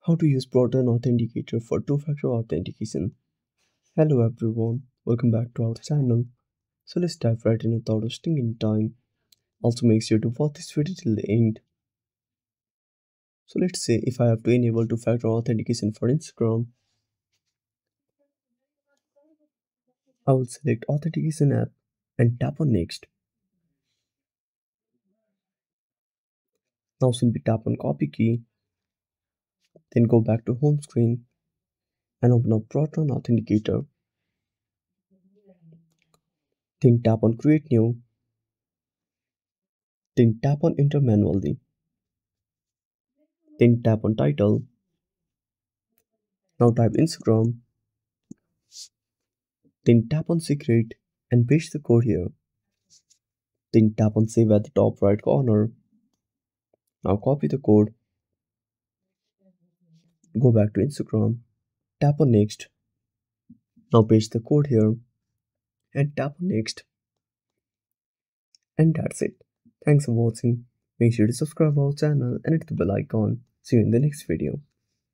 How to use Proton Authenticator for two-factor authentication. Hello everyone, welcome back to our channel. So let's dive right in without wasting any time. Also make sure to watch this video till the end. So let's say if I have to enable two-factor authentication for Instagram, I will select authentication app and tap on next. Now simply tap on copy key, then go back to home screen and open up Proton Authenticator. Then tap on create new, then tap on enter manually. Then tap on title. Now type Instagram. Then tap on secret and paste the code here. Then tap on save at the top right corner. Now copy the code. Go back to Instagram. Tap on next. Now paste the code here and tap on next. And that's it. Thanks for watching. Make sure to subscribe our channel and hit the bell icon. See you in the next video.